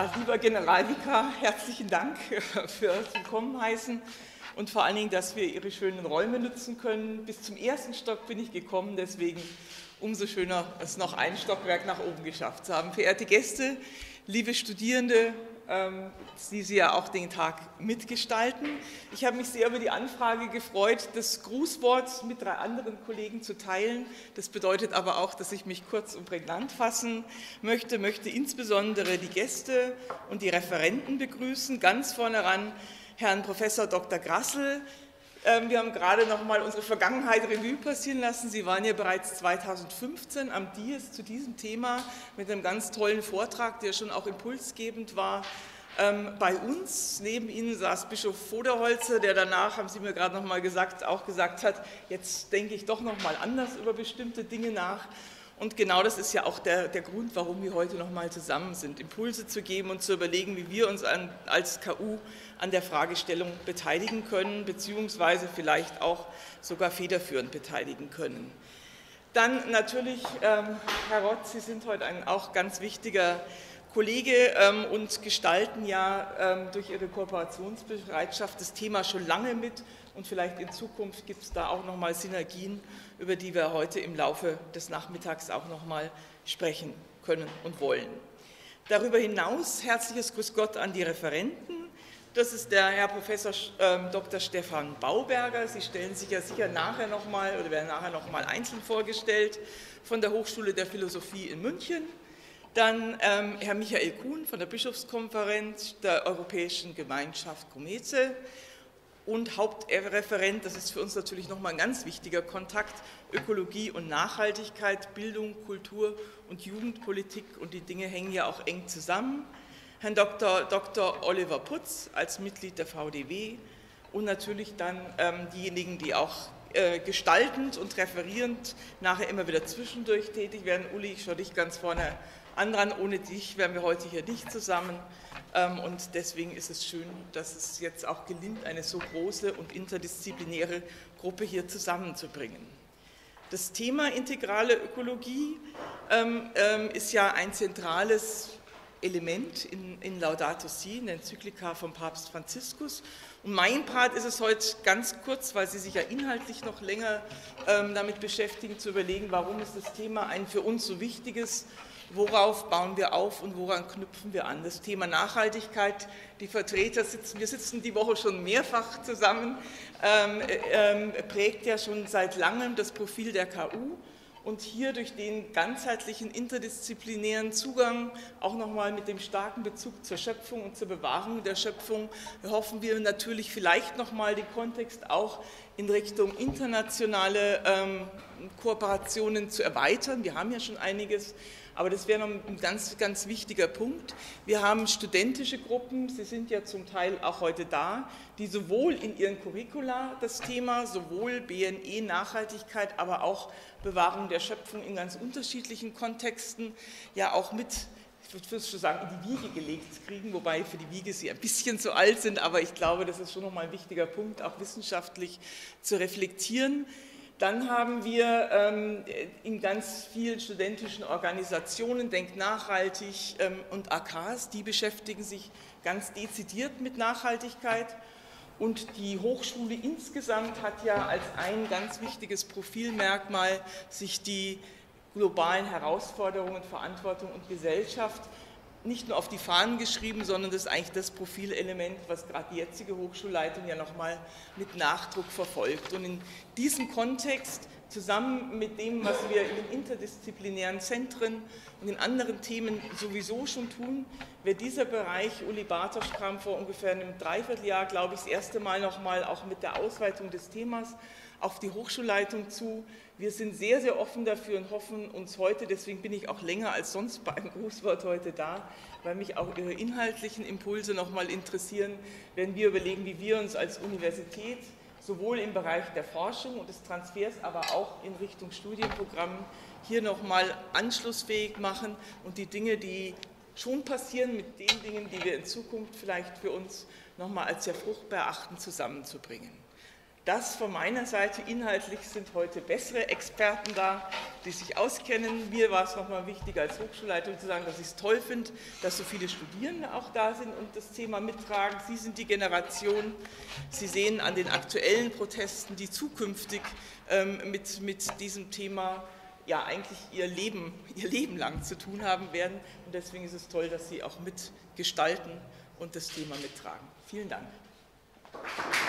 Ja, lieber Generalvikar, herzlichen Dank fürs Willkommen heißen und vor allen Dingen, dass wir Ihre schönen Räume nutzen können. Bis zum ersten Stock bin ich gekommen, deswegen umso schöner, es noch ein Stockwerk nach oben geschafft zu haben. Verehrte Gäste, liebe Studierende, die Sie ja auch den Tag mitgestalten. Ich habe mich sehr über die Anfrage gefreut, das Grußwort mit 3 anderen Kollegen zu teilen. Das bedeutet aber auch, dass ich mich kurz und prägnant fassen möchte insbesondere die Gäste und die Referenten begrüßen. Ganz vorne ran Herrn Professor Dr. Grassl. Wir haben gerade noch mal unsere Vergangenheit Revue passieren lassen. Sie waren ja bereits 2015 am DIES zu diesem Thema mit einem ganz tollen Vortrag, der schon auch impulsgebend war. Bei uns, neben Ihnen saß Bischof Voderholzer, der danach, haben Sie mir gerade noch mal gesagt, auch gesagt hat, jetzt denke ich doch noch mal anders über bestimmte Dinge nach. Und genau das ist ja auch der Grund, warum wir heute noch mal zusammen sind, Impulse zu geben und zu überlegen, wie wir uns als KU an der Fragestellung beteiligen können, beziehungsweise vielleicht auch sogar federführend beteiligen können. Dann natürlich, Herr Rott, Sie sind heute ein auch ganz wichtiger Kollege und gestalten ja durch Ihre Kooperationsbereitschaft das Thema schon lange mit und vielleicht in Zukunft gibt es da auch noch mal Synergien, über die wir heute im Laufe des Nachmittags auch noch mal sprechen können und wollen. Darüber hinaus herzliches Grüß Gott an die Referenten. Das ist der Herr Professor Dr. Stefan Bauberger. Sie stellen sich ja sicher nachher noch mal oder werden nachher noch mal einzeln vorgestellt von der Hochschule der Philosophie in München. Dann Herr Michael Kuhn von der Bischofskonferenz der Europäischen Gemeinschaft Comeze und Hauptreferent, das ist für uns natürlich nochmal ein ganz wichtiger Kontakt, Ökologie und Nachhaltigkeit, Bildung, Kultur und Jugendpolitik und die Dinge hängen ja auch eng zusammen. Herrn Dr. Oliver Putz als Mitglied der VDW und natürlich dann diejenigen, die auch gestaltend und referierend nachher immer wieder zwischendurch tätig werden. Uli, ich schaue dich ganz vorne an, ohne dich wären wir heute hier nicht zusammen. Und deswegen ist es schön, dass es jetzt auch gelingt, eine so große und interdisziplinäre Gruppe hier zusammenzubringen. Das Thema integrale Ökologie ist ja ein zentrales Element in Laudato Si, in der Enzyklika vom Papst Franziskus. Und mein Part ist es heute ganz kurz, weil Sie sich ja inhaltlich noch länger damit beschäftigen, zu überlegen, warum ist das Thema ein für uns so wichtiges, worauf bauen wir auf und woran knüpfen wir an? Das Thema Nachhaltigkeit, die Vertreter wir sitzen die Woche schon mehrfach zusammen, prägt ja schon seit langem das Profil der KU und hier durch den ganzheitlichen interdisziplinären Zugang, auch nochmal mit dem starken Bezug zur Schöpfung und zur Bewahrung der Schöpfung, hoffen wir natürlich vielleicht nochmal den Kontext auch in Richtung internationale Kooperationen zu erweitern. Wir haben ja schon einiges. Aber das wäre noch ein ganz, ganz wichtiger Punkt. Wir haben studentische Gruppen, Sie sind ja zum Teil auch heute da, die sowohl in ihren Curricula das Thema, sowohl BNE, Nachhaltigkeit, aber auch Bewahrung der Schöpfung in ganz unterschiedlichen Kontexten ja auch mit, ich würde schon sagen, in die Wiege gelegt kriegen, wobei für die Wiege sie ein bisschen zu alt sind, aber ich glaube, das ist schon nochmal ein wichtiger Punkt, auch wissenschaftlich zu reflektieren. Dann haben wir in ganz vielen studentischen Organisationen, Denk nachhaltig und AKs, die beschäftigen sich ganz dezidiert mit Nachhaltigkeit. Und die Hochschule insgesamt hat ja als ein ganz wichtiges Profilmerkmal sich die globalen Herausforderungen, Verantwortung und Gesellschaft nicht nur auf die Fahnen geschrieben, sondern das ist eigentlich das Profilelement, was gerade die jetzige Hochschulleitung ja nochmal mit Nachdruck verfolgt. Und in diesem Kontext, zusammen mit dem, was wir in den interdisziplinären Zentren und in anderen Themen sowieso schon tun, wird dieser Bereich, Uli Bartosch kam vor ungefähr einem Dreivierteljahr, glaube ich, das erste Mal nochmal auch mit der Ausweitung des Themas auf die Hochschulleitung zu. Wir sind sehr, sehr offen dafür und hoffen uns heute, deswegen bin ich auch länger als sonst bei einem Grußwort heute da, weil mich auch Ihre inhaltlichen Impulse nochmal interessieren, wenn wir überlegen, wie wir uns als Universität sowohl im Bereich der Forschung und des Transfers, aber auch in Richtung Studienprogrammen hier nochmal anschlussfähig machen und die Dinge, die schon passieren, mit den Dingen, die wir in Zukunft vielleicht für uns nochmal als sehr fruchtbar erachten, zusammenzubringen. Das von meiner Seite. Inhaltlich sind heute bessere Experten da, die sich auskennen. Mir war es nochmal wichtig, als Hochschulleitung zu sagen, dass ich es toll finde, dass so viele Studierende auch da sind und das Thema mittragen. Sie sind die Generation, Sie sehen an den aktuellen Protesten, die zukünftig mit diesem Thema ja eigentlich ihr Leben lang zu tun haben werden. Und deswegen ist es toll, dass Sie auch mitgestalten und das Thema mittragen. Vielen Dank.